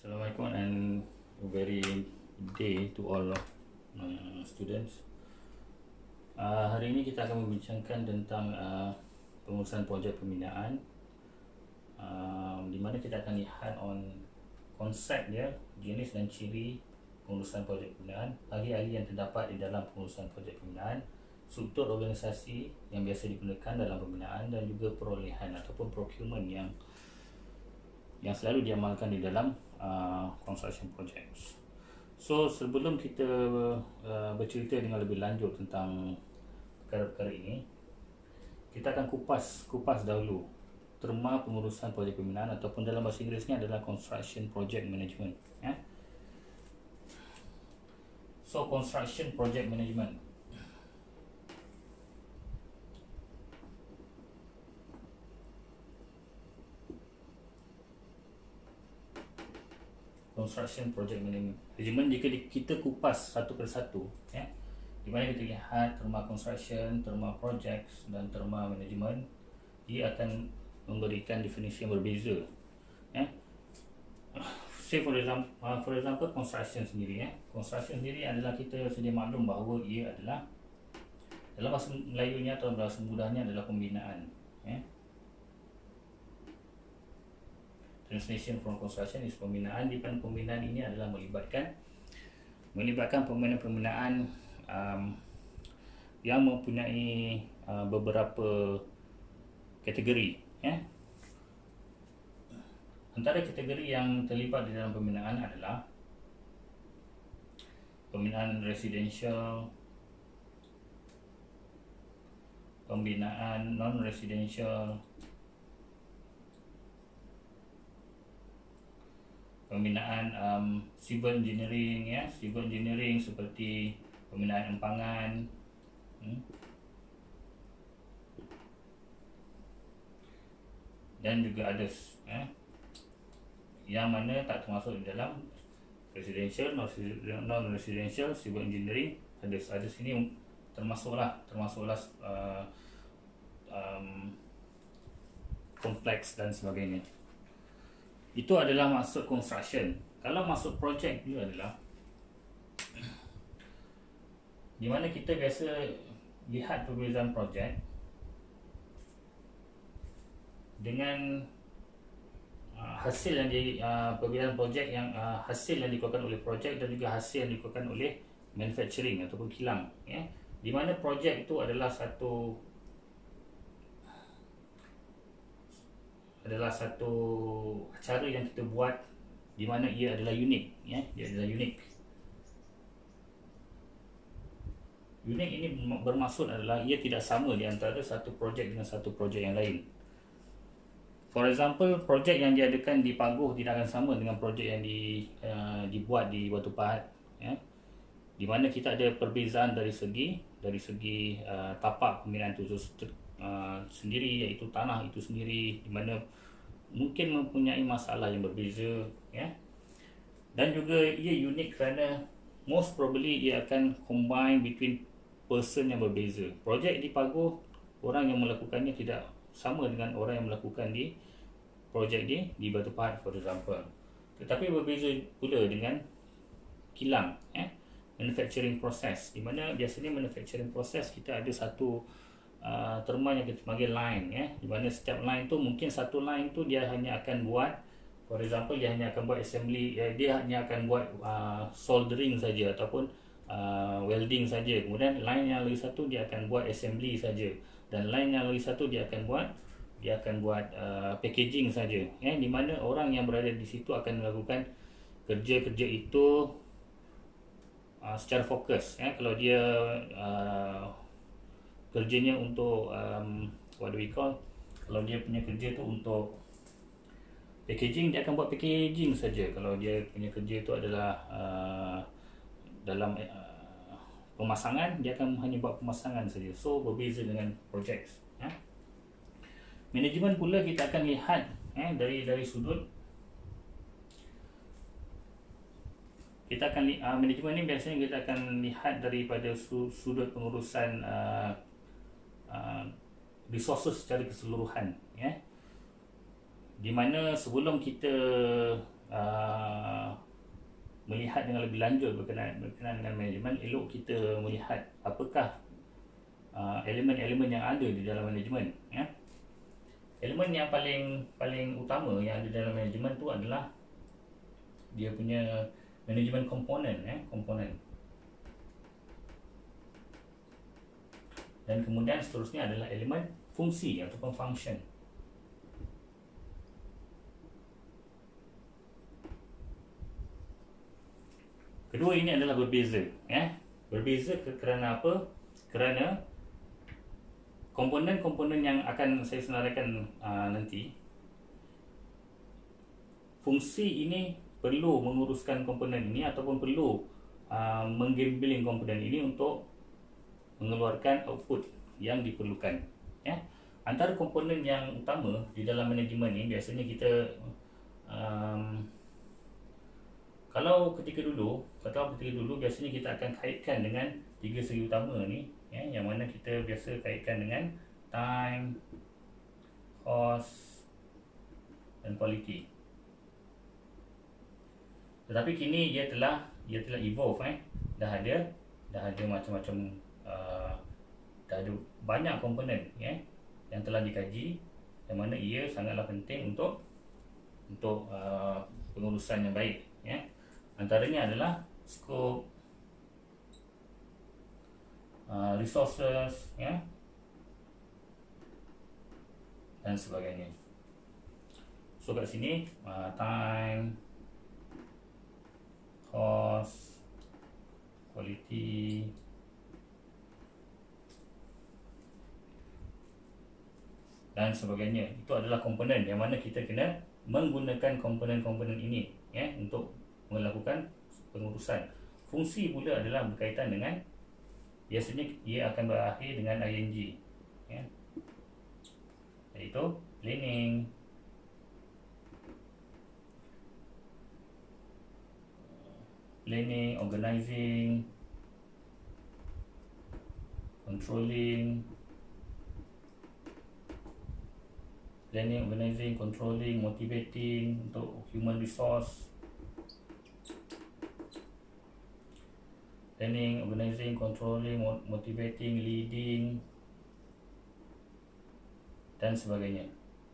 Assalamualaikum and a very good day to all students. Hari ini kita akan membincangkan tentang pengurusan projek pembinaan, di mana kita akan lihat on konsep dia, jenis dan ciri pengurusan projek pembinaan, ahli-ahli yang terdapat di dalam pengurusan projek pembinaan, struktur organisasi yang biasa digunakan dalam pembinaan, dan juga perolehan ataupun procurement yang selalu diamalkan di dalam construction projects. So sebelum kita bercerita dengan lebih lanjut tentang perkara-perkara ini, kita akan kupas dahulu terma pengurusan projek pembinaan, ataupun dalam bahasa Inggerisnya adalah construction project management. So construction project management, construction project management, jika kita kupas satu persatu, di mana kita lihat terma construction, terma projects dan terma management, ia akan memberikan definisi yang berbeza. Say for example construction sendiri, construction sendiri adalah, kita sedia maklum bahawa ia adalah, dalam bahasa Melayunya atau bahasa mudahnya, adalah pembinaan. Translation from construction is pembinaan. Di mana pembinaan ini adalah melibatkan pembinaan yang mempunyai beberapa kategori. Antara kategori yang terlibat di dalam pembinaan adalah pembinaan residential, pembinaan non-residential, pembinaan civil engineering, civil engineering seperti pembinaan empangan, dan juga others, yang mana tak termasuk di dalam residential, non-residential, civil engineering. Others ini termasuklah kompleks dan sebagainya. Itu adalah maksud construction. Kalau maksud project itu adalah di mana kita biasa lihat perbezaan projek dengan hasil yang perbezaan projek yang hasil yang dikeluarkan oleh projek dan juga hasil yang dikeluarkan oleh manufacturing ataupun kilang. Di mana projek itu adalah satu cara yang kita buat, di mana ia adalah unik, dia adalah unik. Unik ini bermaksud adalah ia tidak sama di antara satu projek dengan satu projek yang lain. For example, projek yang diadakan di Paguh tidak akan sama dengan projek yang dibuat di Batu Pahat, di mana kita ada perbezaan dari segi tapak pembinaan itu sendiri, iaitu tanah itu sendiri, di mana mungkin mempunyai masalah yang berbeza, dan juga ia unik kerana most probably ia akan combine between person yang berbeza. Projek di Paguh, orang yang melakukannya tidak sama dengan orang yang melakukan di projek di Batu Pahat, for example. Tetapi berbeza pula dengan kilang, manufacturing process, di mana biasanya manufacturing process kita ada satu terma yang kita panggil line, di mana setiap line tu mungkin satu line tu dia hanya akan buat, for example, dia hanya akan buat assembly, dia hanya akan buat soldering saja ataupun welding saja. Kemudian line yang lagi satu dia akan buat assembly saja, dan line yang lagi satu dia akan buat packaging saja, di mana orang yang berada di situ akan melakukan kerja-kerja itu secara fokus. Kalau dia kerjanya untuk kalau dia punya kerja tu untuk packaging, dia akan buat packaging saja. Kalau dia punya kerja tu adalah dalam pemasangan, dia akan hanya buat pemasangan saja. So berbeza dengan projects. Manajemen pula kita akan lihat dari sudut, kita akan manajemen ni biasanya kita akan lihat daripada sudut pengurusan resources secara keseluruhan, di mana sebelum kita melihat dengan lebih lanjut berkenaan dengan manajemen, elok kita melihat apakah elemen-elemen yang ada di dalam manajemen, ya. Elemen yang paling utama yang ada dalam manajemen tu adalah dia punya manajemen komponen, komponen. Dan kemudian seterusnya adalah elemen fungsi ataupun function. Kedua ini adalah berbeza, Berbeza kerana apa? Kerana komponen-komponen yang akan saya senaraikan nanti, fungsi ini perlu menguruskan komponen ini ataupun perlu menggambling komponen ini untuk mengeluarkan output yang diperlukan, ya. Antara komponen yang utama di dalam manajemen ini biasanya kita kalau ketika dulu biasanya kita akan kaitkan dengan tiga segi utama ni, yang mana kita biasa kaitkan dengan time, cost dan quality. Tetapi kini ia telah evolve, dah ada macam-macam, dah ada banyak komponen, yang telah dikaji, yang mana ia sangatlah penting untuk pengurusan yang baik, Antaranya adalah scope, resources, dan sebagainya. So kat sini time, cost, quality, dan sebagainya. Itu adalah komponen yang mana kita kena menggunakan komponen-komponen ini, untuk melakukan pengurusan. Fungsi pula adalah berkaitan dengan, biasanya ia akan berakhir dengan ing, iaitu planning, organizing, controlling, motivating untuk human resource, planning, organizing, controlling, motivating, leading, dan sebagainya.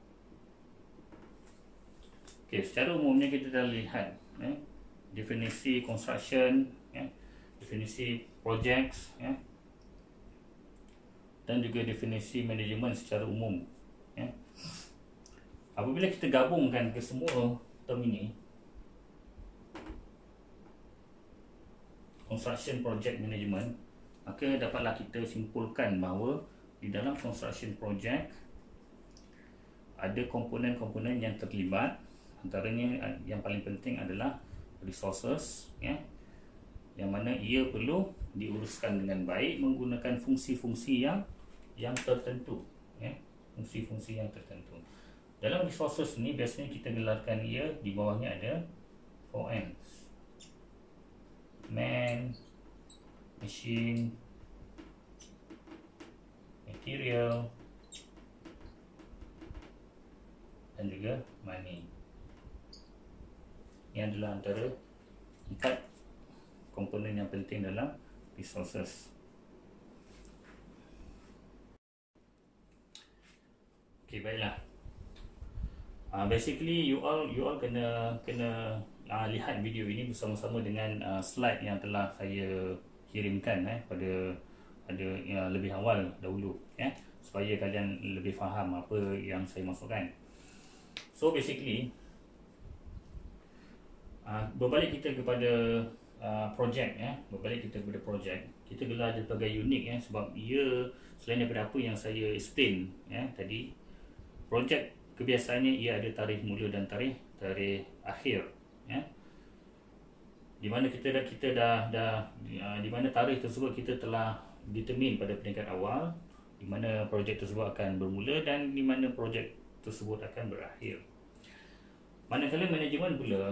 Okey, secara umumnya kita dah lihat definisi construction, definisi projects, dan juga definisi manajemen secara umum. Apabila kita gabungkan ke semua term ini, construction project management, maka dapatlah kita simpulkan bahawa di dalam construction project ada komponen-komponen yang terlibat. Antaranya yang paling penting adalah resources, yang mana ia perlu diuruskan dengan baik menggunakan fungsi-fungsi yang tertentu, fungsi-fungsi yang tertentu. Dalam resources ni biasanya kita gelarkan ia, di bawahnya ada 4Ms: man, machine, material, dan juga money. Ini adalah antara 4 komponen yang penting dalam resources. Okay, baiklah. Basically you all kena lihat video ini bersama-sama dengan slide yang telah saya kirimkan pada lebih awal dahulu, supaya kalian lebih faham apa yang saya maksudkan. So basically berbalik kita kepada projek, kita gelar dia sebagai unik, sebab ia selain daripada apa yang saya explain tadi, projek kebiasaannya ia ada tarikh mula dan tarikh akhir, di mana kita dah di mana tarikh tersebut kita telah determine pada peringkat awal di mana projek tersebut akan bermula dan di mana projek tersebut akan berakhir. Manakala manajemen pula,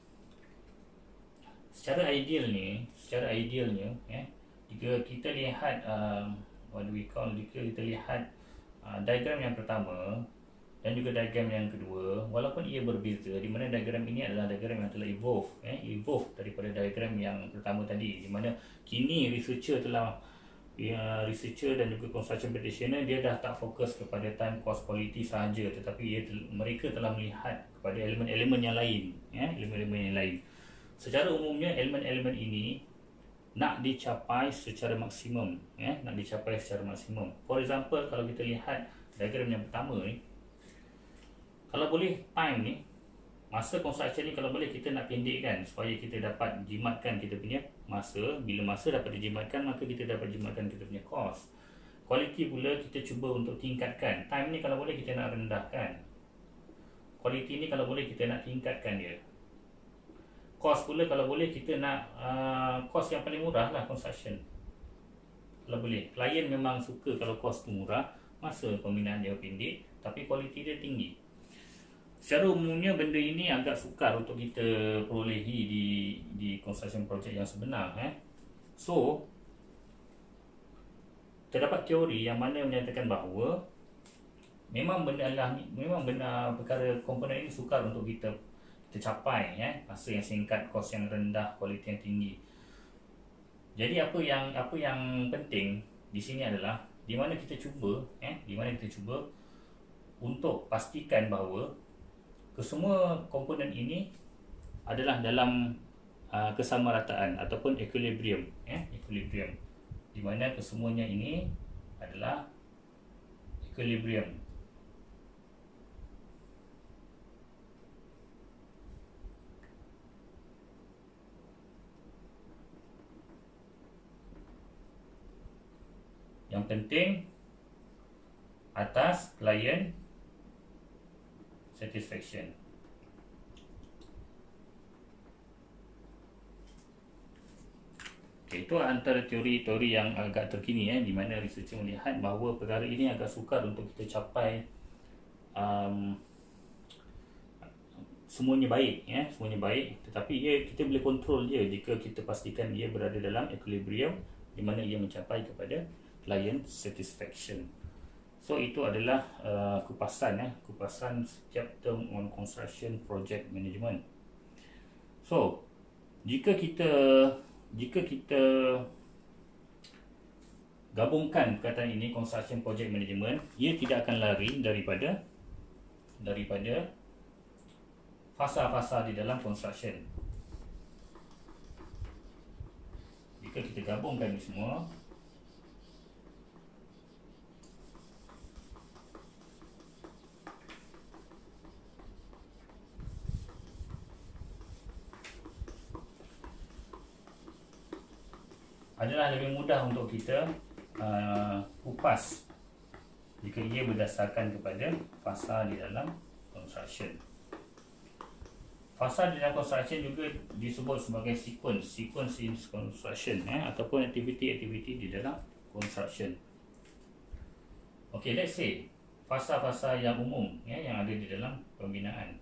secara idealnya, jika kita lihat jika kita lihat diagram yang pertama, dan juga diagram yang kedua, walaupun ia berbeza, di mana diagram ini adalah diagram yang telah evolve daripada diagram yang pertama tadi, di mana kini researcher dan juga construction practitioner dia dah tak fokus kepada time, cost, quality sahaja, tetapi mereka telah melihat kepada elemen-elemen yang lain, elemen-elemen yang lain. Secara umumnya elemen-elemen ini nak dicapai secara maksimum, For example, kalau kita lihat diagram yang pertama ni, kalau boleh time ni, masa construction ni kalau boleh kita nak pendekkan supaya kita dapat jimatkan kita punya masa. Bila masa dapat dijimatkan, maka kita dapat jimatkan kita punya cost. Quality pula kita cuba untuk tingkatkan. Time ni kalau boleh kita nak rendahkan. Quality ni kalau boleh kita nak tingkatkan dia. Cost pula kalau boleh kita nak cost yang paling murah lah construction. Kalau boleh. Klien memang suka kalau cost tu murah, masa pembinaan dia pendek, tapi quality dia tinggi. Secara umumnya benda ini agak sukar untuk kita perolehi di construction project yang sebenar. So, terdapat teori yang mana menyatakan bahawa memang benar perkara komponen ini sukar untuk kita capai, masa yang singkat, kos yang rendah, kualiti yang tinggi. Jadi apa yang penting di sini adalah di mana kita cuba untuk pastikan bahawa kesemua komponen ini adalah dalam kesamarataan ataupun equilibrium, di mana kesemuanya ini adalah equilibrium. Yang penting atas client satisfaction. Okay, itu antara teori-teori yang agak terkini, di mana researcher melihat bahawa perkara ini agak sukar untuk kita capai semuanya baik, tetapi kita boleh kontrol dia jika kita pastikan ia berada dalam equilibrium, di mana ia mencapai kepada client satisfaction. So itu adalah kupasan setiap term on construction project management. So jika kita gabungkan perkataan ini, construction project management, ia tidak akan lari daripada fasa-fasa di dalam construction. Jika kita gabungkan ini semua, adalah lebih mudah untuk kita kupas jika ia berdasarkan kepada fasa di dalam construction. Fasa di dalam construction juga disebut sebagai sequence in construction, ataupun aktiviti di dalam construction. Okay, let's say fasa-fasa yang umum, yang ada di dalam pembinaan.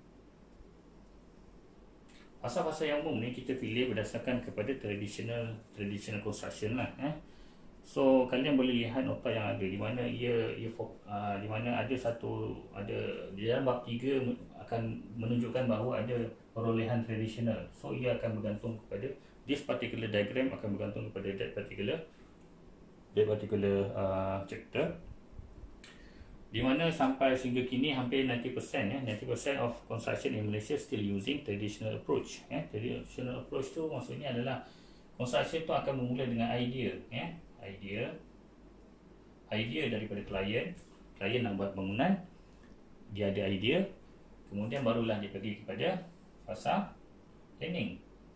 Fasa-fasa yang umum ni kita pilih berdasarkan kepada traditional construction lah. So kalian boleh lihat nota yang ada, di mana di mana ada di dalam bab 3 akan menunjukkan bahawa ada perolehan tradisional. So ia akan bergantung kepada this particular diagram, akan bergantung kepada that particular chapter, di mana sampai sehingga kini hampir 90% of construction in Malaysia still using traditional approach. Traditional approach tu maksudnya adalah construction tu akan bermula dengan idea daripada klien nak buat bangunan, dia ada idea, kemudian barulah dia pergi kepada fasa planning.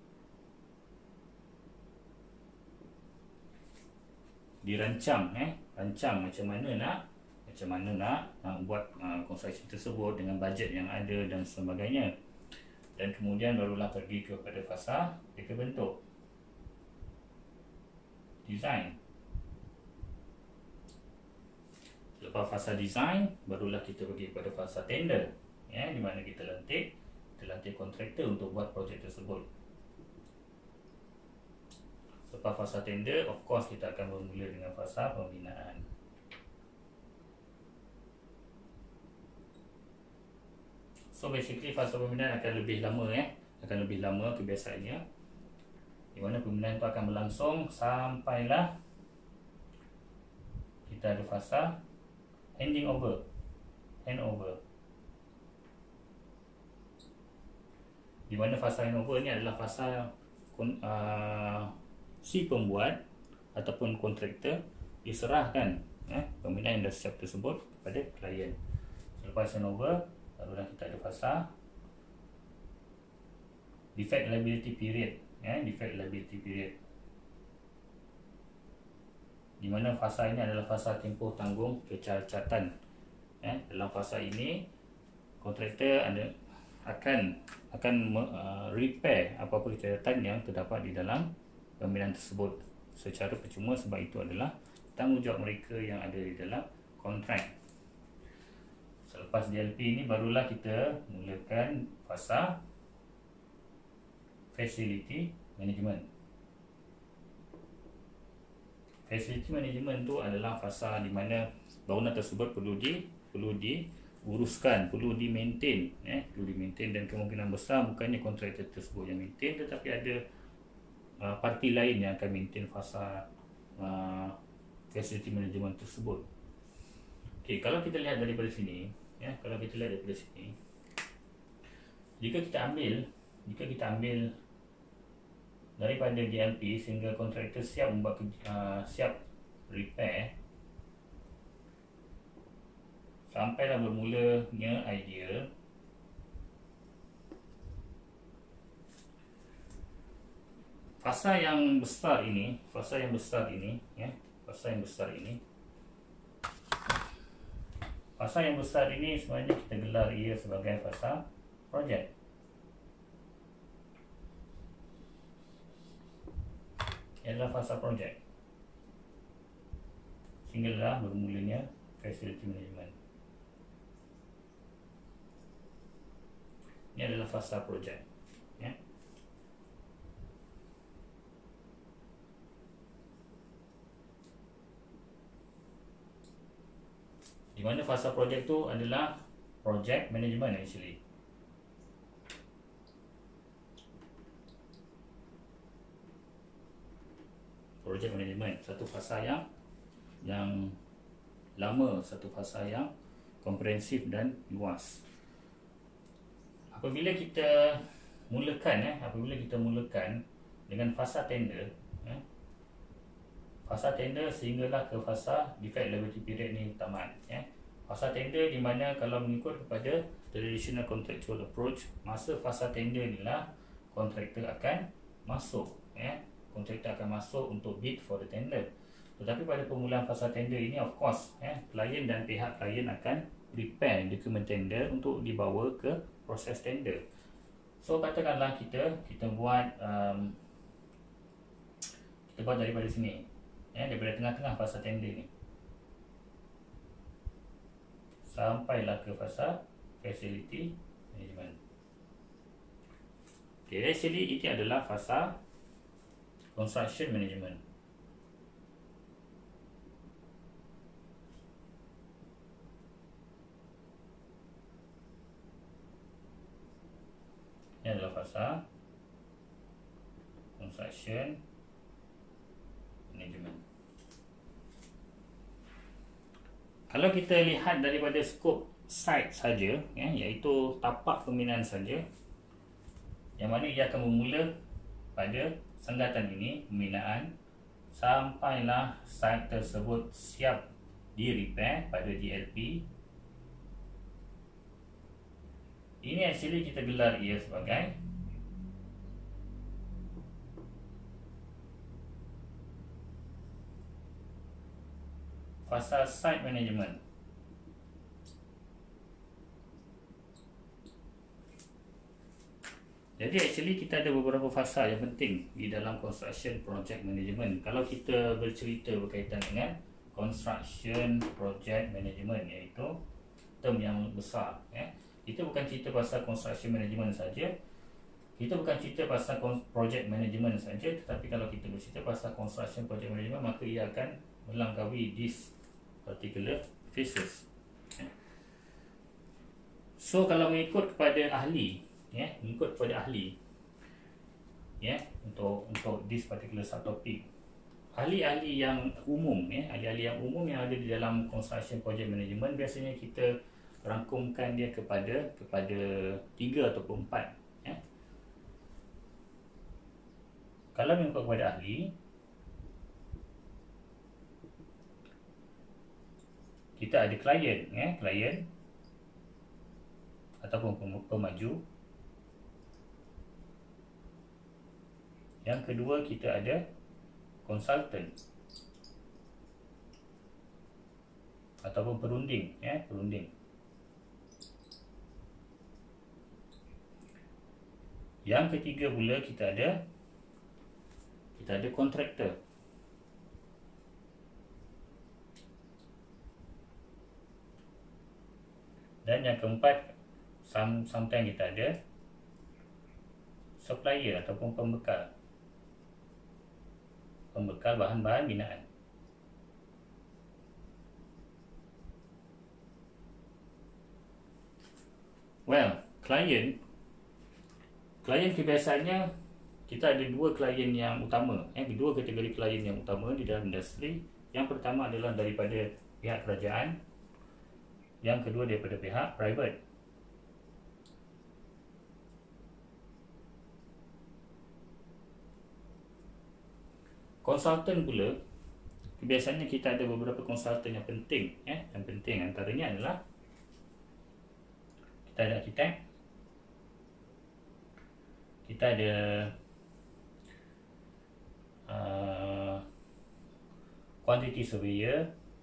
Dirancang, rancang macam mana nak buat construction tersebut dengan bajet yang ada dan sebagainya, dan kemudian barulah pergi kepada fasa reka bentuk, design. Lepas fasa design, barulah kita pergi kepada fasa tender, di mana kita lantik kontraktor untuk buat projek tersebut. Lepas fasa tender, of course kita akan bermula dengan fasa pembinaan. So basically fasa pembinaan akan lebih lama, akan lebih lama kebiasaannya, di mana pembinaan itu akan berlangsung sampailah kita ada fasa handover. Di mana fasa handover ni adalah fasa si pembuat ataupun kontraktor diserahkan pembinaan industri tersebut kepada klien. Selepas handover, barulah kita ada fasa defect liability period, di mana fasa ini adalah fasa tempoh tanggung kecacatan. Dalam fasa ini kontraktor akan repair apa-apa kecacatan yang terdapat di dalam pembinaan tersebut secara percuma, sebab itu adalah tanggungjawab mereka yang ada di dalam kontrak. Selepas DLP ini barulah kita mulakan fasa facility management. Facility management tu adalah fasa di mana bangunan tersebut perlu diuruskan, perlu di-maintain, dan kemungkinan besar bukannya kontraktor tersebut yang maintain, tetapi ada parti lain yang akan maintain fasa facility management tersebut. Okey, kalau kita lihat daripada sini, jika kita ambil daripada DLP sehingga kontraktor siap repair sampailah bermulanya idea, fasa yang besar ini sebenarnya kita gelar ia sebagai fasa projek. Ialah fasa projek sehinggalah bermulanya facility management. Ini adalah fasa projek, di mana fasa projek tu adalah project management actually. Project management, satu fasa yang lama, satu fasa yang komprehensif dan luas. Apabila kita mulakan dengan fasa tender, sehinggalah ke fasa defect liability period ni tamat. Fasa tender di mana kalau mengikut kepada traditional contractual approach, masa fasa tender inilah kontraktor akan masuk, kontraktor akan masuk untuk bid for the tender. Tetapi pada permulaan fasa tender ini, of course, klien dan pihak klien akan prepare dokumen tender untuk dibawa ke proses tender. So katakanlah kita buat daripada sini, daripada tengah-tengah fasa tender ni sampailah ke fasa facility management. Okay, actually ini adalah fasa construction management. Ini adalah fasa construction management. Kalau kita lihat daripada skop site saja, iaitu tapak pembinaan saja, yang mana ia akan bermula pada senggatan ini, pembinaan, sampailah site tersebut siap di repair pada DLP. Ini actually kita gelar ia sebagai fasa site management. Jadi actually kita ada beberapa fasa yang penting di dalam construction project management. Kalau kita bercerita berkaitan dengan construction project management, iaitu term yang besar, kita bukan cerita pasal construction management saja, kita bukan cerita pasal project management saja, tetapi kalau kita bercerita pasal construction project management, maka ia akan melangkaui this particular phases. So kalau mengikut kepada ahli, mengikut kepada ahli, untuk this particular subtopic, ahli-ahli yang umum, ahli-ahli yang umum yang ada di dalam construction project management, biasanya kita rangkumkan dia kepada 3 ataupun 4. Kalau mengikut kepada ahli, kita ada klien, klien ataupun pemaju. Yang kedua, kita ada konsultan ataupun perunding, perunding. Yang ketiga pula kita ada kontraktor. Dan yang keempat, sometimes kita ada supplier ataupun pembekal bahan-bahan binaan. Well, klien kebiasaannya kita ada 2 klien yang utama, 2 kategori klien yang utama di dalam industri. Yang pertama adalah daripada pihak kerajaan, yang kedua daripada pihak private. Konsultan pula, kebiasaannya kita ada beberapa konsultan yang penting, yang penting antaranya adalah kita ada arkitek, kita ada quantity surveyor,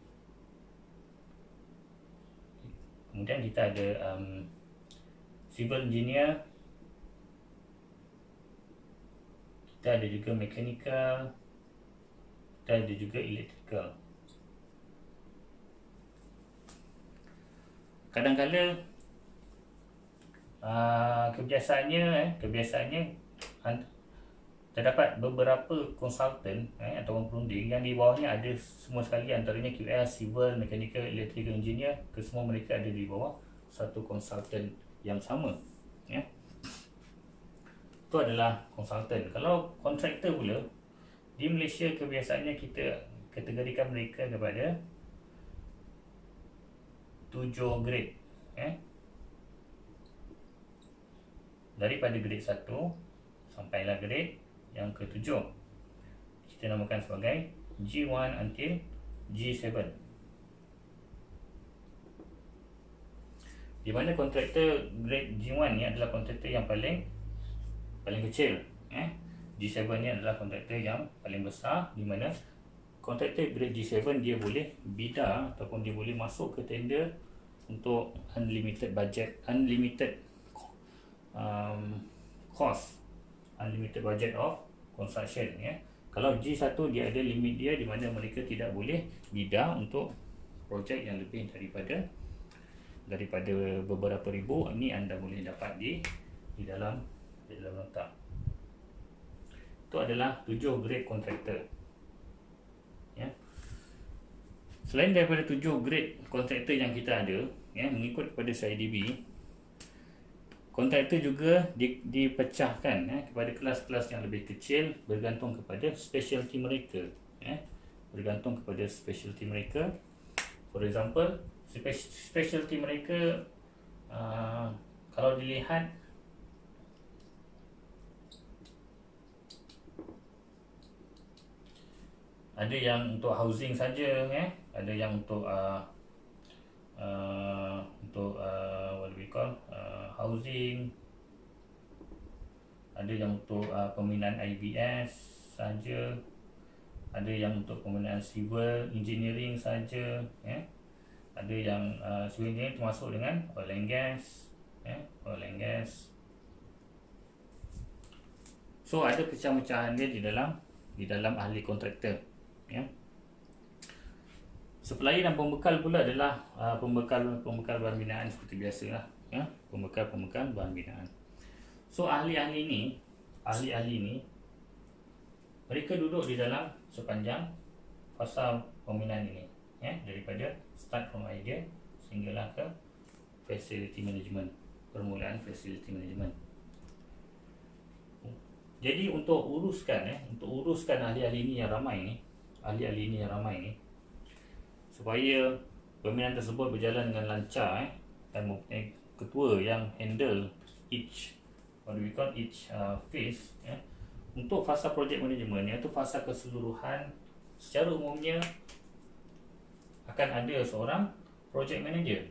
kemudian kita ada civil engineer, kita ada juga mechanical, kita ada juga electrical. Kadang-kadang kebiasaannya terdapat beberapa konsultan atau perunding yang di bawahnya ada semua sekali, antaranya QS, civil, mechanical, electrical engineer. Kesemua mereka ada di bawah satu konsultan yang sama. Itu adalah konsultan. Kalau kontraktor pula, di Malaysia kebiasaannya kita kategorikan mereka kepada 7 grade, daripada grade 1 sampailah grade yang ke-7. Kita namakan sebagai G1 until G7. Di mana kontraktor grade G1 ni adalah kontraktor yang paling kecil, G7 ni adalah kontraktor yang paling besar, di mana kontraktor grade G7 dia boleh bidar ataupun dia boleh masuk ke tender untuk unlimited budget, unlimited cost, unlimited budget of construction. Kalau G1 dia ada limit dia, di mana mereka tidak boleh bidar untuk projek yang lebih daripada beberapa ribu. Ini anda boleh dapat di dalam nota. Itu adalah 7 grade kontraktor. Selain daripada 7 grade kontraktor yang kita ada, mengikut kepada CIDB, kontraktor juga dipecahkan kepada kelas-kelas yang lebih kecil bergantung kepada specialty mereka. Bergantung kepada specialty mereka. For example, specialty mereka kalau dilihat, ada yang untuk housing saja, ada yang untuk what do we call housing, ada yang untuk pembinaan IBS saja, ada yang untuk pembinaan civil engineering saja, ada yang civil engineering termasuk dengan oil and gas, So ada pecah-pecahan dia di dalam ahli kontraktor. Supplier dan pembekal pula adalah pembekal bahan binaan seperti biasa lah, pembekal bahan binaan. So ahli-ahli ni mereka duduk di dalam sepanjang fasa pembinaan ini, daripada start from idea sehinggalah ke facility management. Permulaan facility management. Jadi untuk uruskan ahli-ahli ini yang ramai ni, supaya pembinaan tersebut berjalan dengan lancar dan mempunyai ketua yang handle each phase untuk fasa project management, iaitu fasa keseluruhan. Secara umumnya akan ada seorang project manager.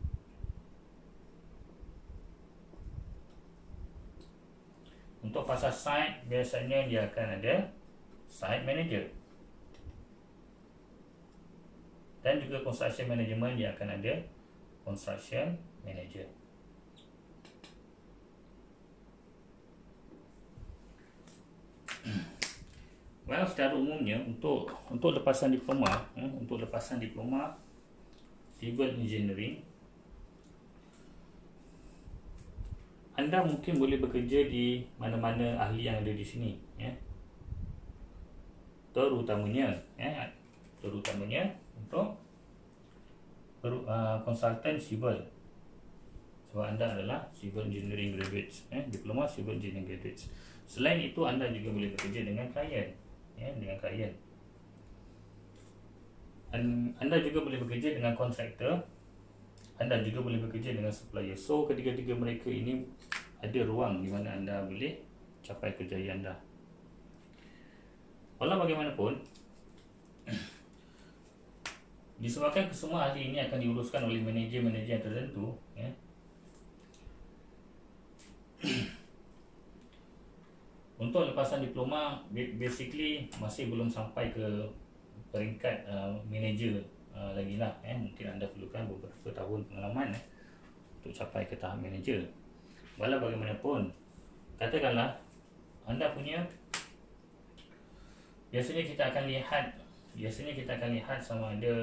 Untuk fasa site, biasanya dia akan ada site manager. Dan juga construction management, dia akan ada construction manager. Well, secara umumnya untuk lepasan diploma, civil engineering, anda mungkin boleh bekerja di mana-mana ahli yang ada di sini, terutamanya untuk konsultan civil, sebab anda adalah civil engineering graduates, diploma civil engineering graduates. Selain itu, anda juga boleh bekerja dengan klien, anda juga boleh bekerja dengan kontraktor, anda juga boleh bekerja dengan supplier. So ketiga-tiga mereka ini ada ruang di mana anda boleh capai kejayaan anda. Walau bagaimanapun, disebabkan kesemua ahli ini akan diuruskan oleh manager-manager yang tertentu, untuk lepasan diploma basically masih belum sampai ke peringkat manager lagi lah, mungkin anda perlukan beberapa tahun pengalaman untuk capai ke tahap manager. Walau bagaimanapun, katakanlah anda punya, biasanya kita akan lihat sama ada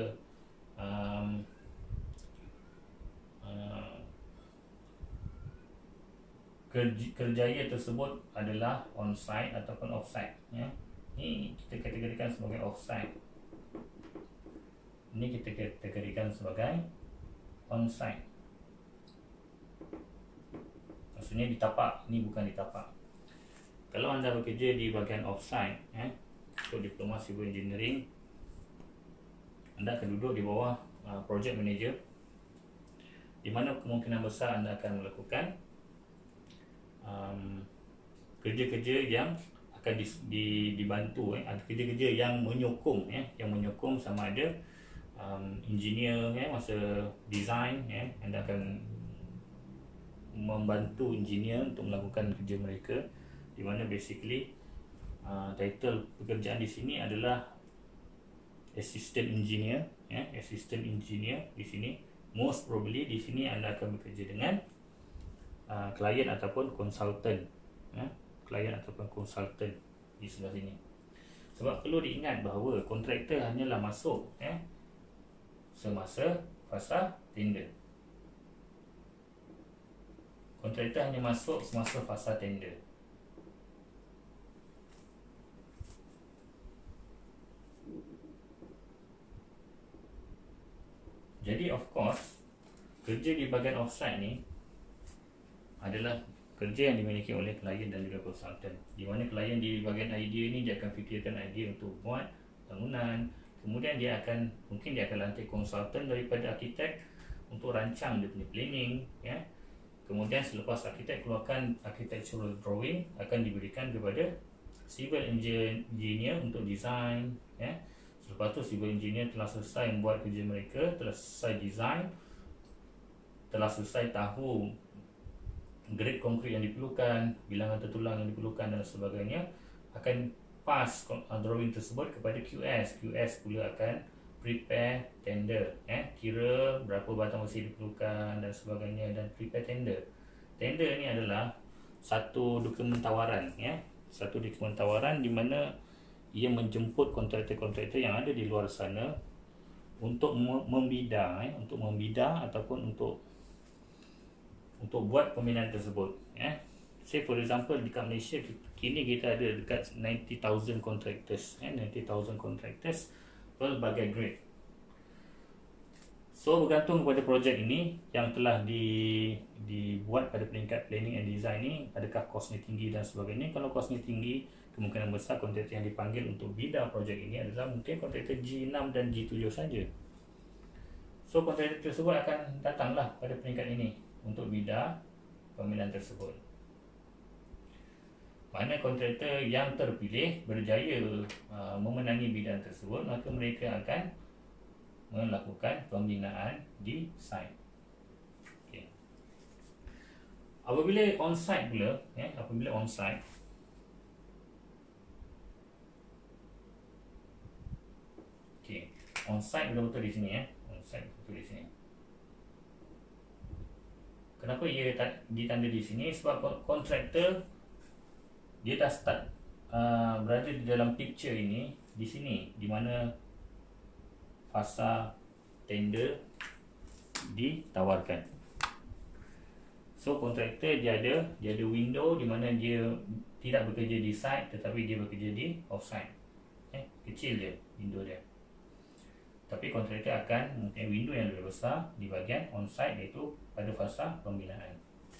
kerjaya tersebut adalah on-site ataupun off-site. Ini kita kategorikan sebagai off-site. Ini kita kategorikan sebagai on-site. Maksudnya ditapak, ini bukan ditapak. Kalau anda bekerja di bahagian off-site, untuk diploma civil engineering, anda akan duduk di bawah project manager, di mana kemungkinan besar anda akan melakukan kerja-kerja yang akan dibantu, kerja-kerja yang menyokong sama ada engineer masa design, anda akan membantu engineer untuk melakukan kerja mereka, di mana basically title pekerjaan di sini adalah assistant engineer, assistant engineer di sini. Most probably di sini anda akan bekerja dengan klien ataupun konsultan, di sebelah sini. Sebab perlu diingat bahawa kontraktor hanyalah masuk semasa fasa tender. Kontraktor hanya masuk semasa fasa tender. Jadi of course, kerja di bahagian offsite ni adalah kerja yang dimiliki oleh klien dan juga konsultan, di mana klien di bahagian idea ni dia akan fikirkan idea untuk buat bangunan, kemudian mungkin dia akan lantik konsultan daripada arkitek untuk rancang dia punya planning, kemudian selepas arkitek keluarkan architectural drawing, akan diberikan kepada civil engineer untuk design, selepas tu civil engineer telah selesai membuat kerja mereka, telah selesai design, telah selesai tahu grade konkrit yang diperlukan, bilangan tertulang yang diperlukan dan sebagainya, akan pass drawing tersebut kepada QS. QS pula akan prepare tender, kira berapa batang besi diperlukan dan sebagainya, dan prepare tender. Tender ni adalah satu dokumen tawaran, satu dokumen tawaran di mana ia menjemput kontraktor-kontraktor yang ada di luar sana untuk membida, ataupun untuk buat pembinaan tersebut. Say for example, dekat Malaysia kini kita ada dekat 90,000 contractors, 90,000 contractors berbagai grade. So bergantung kepada projek ini yang telah dibuat pada peringkat planning and design ni, adakah kosnya tinggi dan sebagainya. Kalau kosnya tinggi, kemungkinan besar kontraktor yang dipanggil untuk bidang projek ini adalah mungkin kontraktor G6 dan G7 saja. So kontraktor tersebut akan datanglah pada peringkat ini untuk bidang pemilihan tersebut. Mana kontraktor yang terpilih berjaya memenangi bidang tersebut, maka mereka akan melakukan pembinaan di site. Okay. Apabila on-site pula, apabila on-site, okay, on-site betul-betul di sini on-site betul di sini. Kenapa ia ditanda di sini? Sebab kontraktor dia dah start berada di dalam picture ini di sini, di mana fasa tender ditawarkan. So kontraktor dia ada window di mana dia tidak bekerja di site tetapi dia bekerja di off-site. Kecil je window dia. Tapi kontraktor akan window yang lebih besar di bahagian on-site, iaitu pada fasa pembinaan.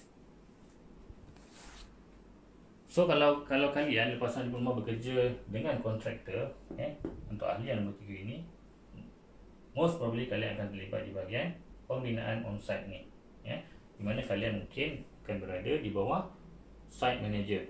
So kalau kalian lepas diploma bekerja dengan kontraktor, untuk ahli yang nombor 3 ini, most probably kalian akan terlibat di bahagian pembinaan on-site ni, di mana kalian mungkin akan berada di bawah site manager.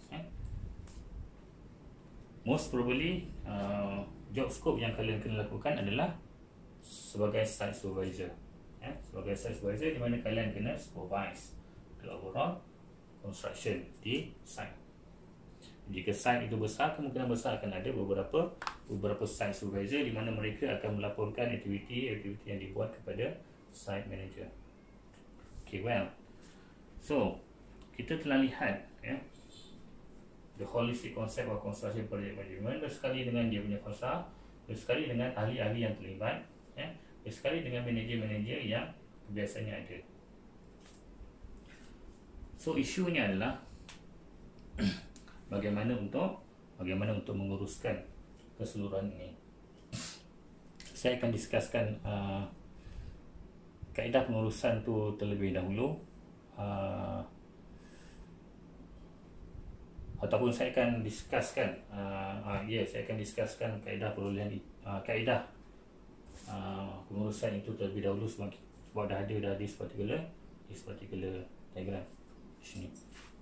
Most probably job scope yang kalian kena lakukan adalah sebagai site supervisor. Sebagai site supervisor, di mana kalian kena supervise the overall construction di site. Jika site itu besar, kemungkinan besar akan ada beberapa site supervisor di mana mereka akan melaporkan aktiviti yang dibuat kepada site manager. Okay, well, so kita telah lihat the holistic concept of construction project management, bersekali dengan dia punya fasa, bersekali dengan ahli-ahli yang terlibat, bersekali dengan manager-manager yang biasanya ada. So isunya adalah bagaimana untuk menguruskan keseluruhan ini. Saya akan discusskan kaedah pengurusan tu terlebih dahulu, ataupun saya akan discusskan kaedah perolehan kaedah pengurusan itu terlebih dahulu sebab dah ada this particular diagram di sini.